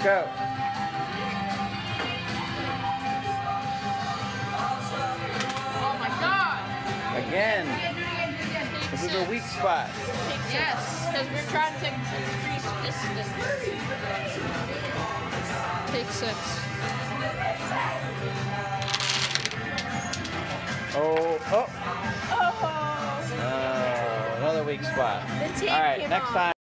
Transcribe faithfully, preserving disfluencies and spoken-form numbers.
Go. Oh my god! Again. Take This six. is a weak spot. Take yes, because we're trying to increase distance. Take six. Oh, oh. Oh! Oh, another weak spot. The tape All right, came next off. time.